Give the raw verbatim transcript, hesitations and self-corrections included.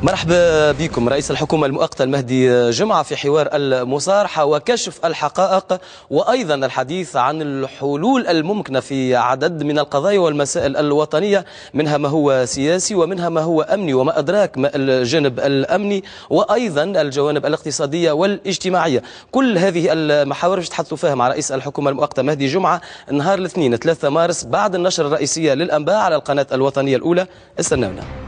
مرحبا بكم. رئيس الحكومة المؤقتة المهدي جمعة في حوار المصارحة وكشف الحقائق وأيضا الحديث عن الحلول الممكنة في عدد من القضايا والمسائل الوطنية، منها ما هو سياسي ومنها ما هو أمني وما أدراك ما الجانب الأمني، وأيضا الجوانب الاقتصادية والاجتماعية. كل هذه المحاور باش تحدثوا فيها مع رئيس الحكومة المؤقتة مهدي جمعة نهار الاثنين ثلاثة مارس بعد النشرة الرئيسية للأنباء على القناة الوطنية الأولى. استنونا.